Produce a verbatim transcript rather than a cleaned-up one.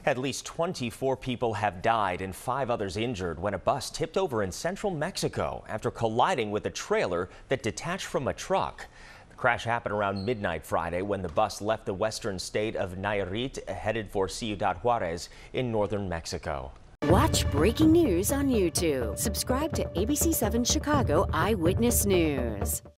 At least twenty-four people have died and five others injured when a bus tipped over in central Mexico after colliding with a trailer that detached from a truck. The crash happened around midnight Friday when the bus left the western state of Nayarit headed for Ciudad Juarez in northern Mexico. Watch breaking news on YouTube. Subscribe to A B C seven Chicago Eyewitness News.